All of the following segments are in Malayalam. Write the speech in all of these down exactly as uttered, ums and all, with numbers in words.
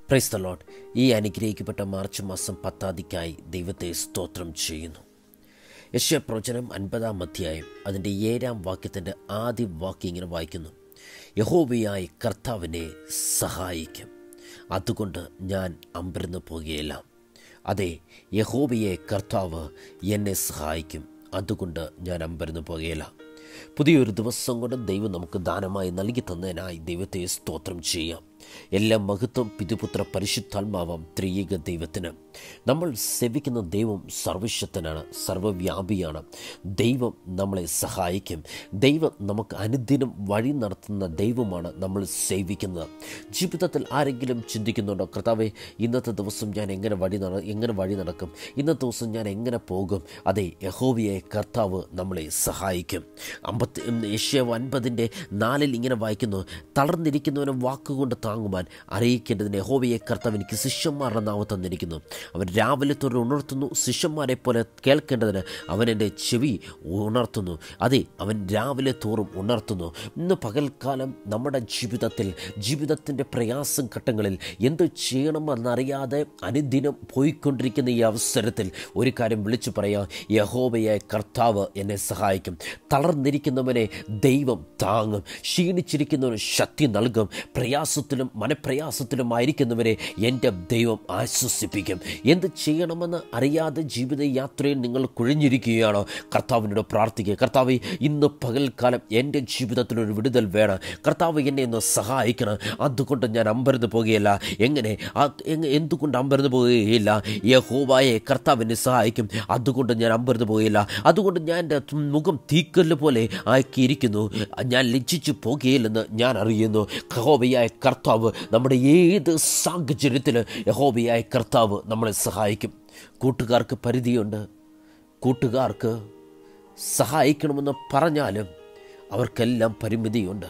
Praise the Lord. ഈ അനുഗ്രഹിക്കപ്പെട്ട മാർച്ച് മാസം പത്താതിക്കായി ദൈവത്തെ സ്തോത്രം ചെയ്യുന്നു. യെശയ്യാ പ്രവചനം അൻപതാം അധ്യായം അതിൻ്റെ ഏഴാം വാക്യത്തിൻ്റെ ആദ്യ വാക്യം ഇങ്ങനെ വായിക്കുന്നു: യഹോവയായ കർത്താവിനെ സഹായിക്കും, അതുകൊണ്ട് ഞാൻ അമ്പരന്ന് പോകുകയില്ല. അതെ, യഹോവയെ കർത്താവ് എന്നെ സഹായിക്കും, അതുകൊണ്ട് ഞാൻ അമ്പരന്ന് പോകുകയില്ല. പുതിയൊരു ദിവസം കൊണ്ട് ദൈവം നമുക്ക് ദാനമായി നൽകി തന്നതിനായി ദൈവത്തെ സ്തോത്രം ചെയ്യാം. എല്ലാ മഹത്വം പിതൃപുത്ര പരിശുദ്ധാത്മാവാം ത്രിയേക ദൈവത്തിന്. നമ്മൾ സേവിക്കുന്ന ദൈവം സർവശക്തനാണ്, സർവവ്യാപിയാണ്. ദൈവം നമ്മളെ സഹായിക്കും. ദൈവം നമുക്ക് അനുദിനം വഴി നടത്തുന്ന ദൈവമാണ് നമ്മൾ സേവിക്കുന്നത്. ജീവിതത്തിൽ ആരെങ്കിലും ചിന്തിക്കുന്നുണ്ടോ, കർത്താവേ ഇന്നത്തെ ദിവസം ഞാൻ എങ്ങനെ വഴി നട എങ്ങനെ വഴി നടക്കും ഇന്നത്തെ ദിവസം ഞാൻ എങ്ങനെ പോകും? അതെ, യഹോവയെ കർത്താവ് നമ്മളെ സഹായിക്കും. അമ്പത്തി യെശയ്യാ അൻപതിൻ്റെ നാലിൽ ഇങ്ങനെ വായിക്കുന്നു: തളർന്നിരിക്കുന്നവനെ വാക്കുകൊണ്ട് താങ്ങുവാൻ അറിയിക്കേണ്ടതിന് യഹോവയെ കർത്താവ് എനിക്ക് ശിഷ്യന്മാരുടെ നാവ് തന്നിരിക്കുന്നു. അവൻ രാവിലെ തോറും ഉണർത്തുന്നു, ശിഷ്യന്മാരെ പോലെ കേൾക്കേണ്ടതിന് അവൻ എൻ്റെ ചെവി ഉണർത്തുന്നു. അതെ, അവൻ രാവിലെ തോറും ഉണർത്തുന്നു. ഇന്ന് പകൽക്കാലം നമ്മുടെ ജീവിതത്തിൽ ജീവിതത്തിൻ്റെ പ്രയാസം ഘട്ടങ്ങളിൽ എന്ത് ചെയ്യണമെന്നറിയാതെ അനുദിനം പോയിക്കൊണ്ടിരിക്കുന്ന ഈ അവസരത്തിൽ ഒരു കാര്യം വിളിച്ചു പറയാം: യഹോവയായ കർത്താവ് എന്നെ സഹായിക്കും. തളർന്നിരിക്കുന്നവനെ ദൈവം താങ്ങും, ക്ഷീണിച്ചിരിക്കുന്നവന് ശക്തി നൽകും, പ്രയാസത്തിലും മനപ്രയാസത്തിലും ആയിരിക്കുന്നവരെ എൻ്റെ ദൈവം ആശ്വസിപ്പിക്കും. എന്ത് ചെയ്യണമെന്ന് അറിയാതെ ജീവിതയാത്രയിൽ നിങ്ങൾ കുഴഞ്ഞിരിക്കുകയാണോ? കർത്താവിനോട് പ്രാർത്ഥിക്കുക: കർത്താവേ, ഇന്ന് പകൽക്കാലം എൻ്റെ ജീവിതത്തിലൊരു വിടുതൽ വേണം. കർത്താവ് എന്നെ ഒന്ന് സഹായിക്കണം, അതുകൊണ്ട് ഞാൻ അമ്പരന്ന് പോകുകയില്ല. എങ്ങനെ എന്തുകൊണ്ട് അമ്പരന്ന് പോകുകയില്ല? യഹോവയെ കർത്താവിനെ സഹായിക്കും, അതുകൊണ്ട് ഞാൻ അമ്പരന്ന് പോകുകയില്ല. അതുകൊണ്ട് ഞാൻ എൻ്റെ മുഖം തീക്കല്ല് പോലെ ആക്കിയിരിക്കുന്നു. ഞാൻ ലജ്ജിച്ചു പോകുകയില്ലെന്ന് ഞാൻ അറിയുന്നു. യഹോവയായ കർത്താവ് നമ്മുടെ ഏത് സാഹചര്യത്തിലും യഹോവയായ കർത്താവ് നമ്മളെ സഹായിക്കും. കൂട്ടുകാർക്ക് പരിധിയുണ്ട്. കൂട്ടുകാർക്ക് സഹായിക്കണമെന്ന് പറഞ്ഞാലും അവർക്കെല്ലാം പരിമിതിയുണ്ട്.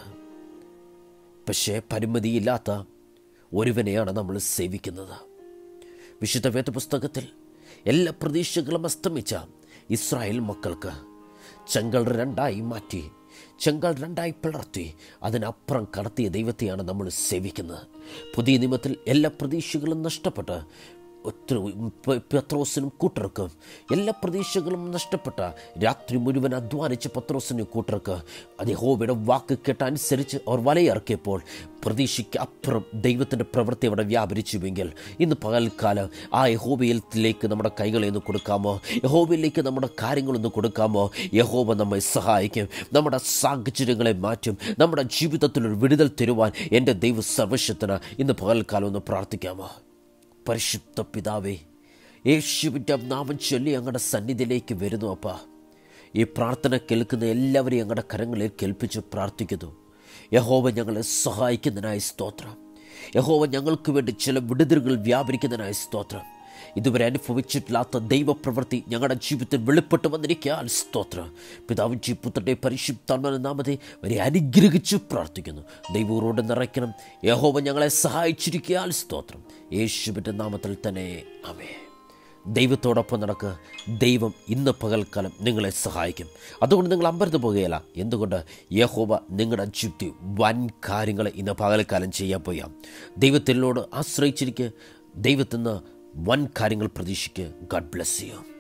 പക്ഷേ പരിമിതിയില്ലാത്ത ഒരുവനെയാണ് നമ്മൾ സേവിക്കുന്നത്. വിശുദ്ധ വേദപുസ്തകത്തിൽ എല്ലാ പ്രതീക്ഷകളും അസ്തമിച്ച ഇസ്രായേൽ മക്കൾക്ക് ചെങ്കൽ രണ്ടായി മാറ്റി, ചെങ്കൽ രണ്ടായി പിളർത്തി അതിനപ്പുറം കടത്തിയ ദൈവത്തെയാണ് നമ്മൾ സേവിക്കുന്നത്. പുതിയ നിയമത്തിൽ എല്ലാ പ്രതീക്ഷകളും നഷ്ടപ്പെട്ട് പത്രോസിനും കൂട്ടർക്ക് എല്ലാ പ്രതീക്ഷകളും നഷ്ടപ്പെട്ട രാത്രി മുഴുവൻ അധ്വാനിച്ച പത്രോസിനും കൂട്ടർക്ക് അത് യഹോവയുടെ വാക്ക് കേട്ടനുസരിച്ച് അവർ വലയിറക്കിയപ്പോൾ പ്രതീക്ഷയ്ക്ക് അപ്പുറം ദൈവത്തിൻ്റെ പ്രവൃത്തി അവിടെ വ്യാപരിച്ചുവെങ്കിൽ ഇന്ന് പകൽക്കാലം ആ യഹോവയിലേക്ക് നമ്മുടെ കൈകളെ ഒന്ന് കൊടുക്കാമോ? യഹോവയിലേക്ക് നമ്മുടെ കാര്യങ്ങളൊന്ന് കൊടുക്കാമോ? യഹോവ നമ്മെ സഹായിക്കും, നമ്മുടെ സാഹചര്യങ്ങളെ മാറ്റും, നമ്മുടെ ജീവിതത്തിലൊരു വിടുതൽ തരുവാൻ എൻ്റെ ദൈവ സർവശക്തന് ഇന്ന് പകൽക്കാലം ഒന്ന് പ്രാർത്ഥിക്കാമോ? പരിശുദ്ധ പിതാവേ, യേശുവിൻ്റെ നാമം ചൊല്ലി ഞങ്ങളുടെ സന്നിധിയിലേക്ക് വരുന്നു. അപ്പാ, ഈ പ്രാർത്ഥന കേൾക്കുന്ന എല്ലാവരെയും ഞങ്ങളുടെ കരങ്ങളിൽ കേൾപ്പിച്ച് പ്രാർത്ഥിക്കുന്നു. യഹോവ ഞങ്ങളെ സഹായിക്കുന്നതിനായി സ്തോത്രം. യഹോവ ഞങ്ങൾക്ക് വേണ്ടി ചില വിടുതലുകൾ വ്യാപരിക്കുന്നതിനായി സ്തോത്രം. ഇതുവരെ അനുഭവിച്ചിട്ടില്ലാത്ത ദൈവപ്രവൃത്തി ഞങ്ങളുടെ ജീവിതത്തിൽ വെളിപ്പെട്ട് വന്നിരിക്കാൻ സ്തോത്രം. പിതാവിൻ്റെ പുത്രൻ്റെ പരിശുദ്ധാത്മാവിന്റെ നാമത്തെ വരെ അനുഗ്രഹിച്ച് പ്രാർത്ഥിക്കുന്നു. ദൈവത്തോട് നിറയ്ക്കണം. യഹോവ ഞങ്ങളെ സഹായിച്ചിരിക്കാൻ സ്തോത്രം. യേശുവിൻ്റെ നാമത്തിൽ തന്നെ ആമേൻ. ദൈവത്തോടൊപ്പം നടക്കുക. ദൈവം ഇന്ന് പകൽക്കാലം നിങ്ങളെ സഹായിക്കും. അതുകൊണ്ട് നിങ്ങൾ അമ്പരന്ന് പോകുകയില്ല. എന്തുകൊണ്ട്? യഹോവ നിങ്ങളുടെ ജീവിതത്തിൽ വൻ കാര്യങ്ങൾ ഇന്ന് പകൽക്കാലം ചെയ്യാൻ പോയാം. ദൈവത്തിനോട് ആശ്രയിച്ചിരിക്കുക. ദൈവത്തിൽ നിന്ന് വൻ കാര്യങ്ങൾ പ്രതീക്ഷിക്കുക. God bless you.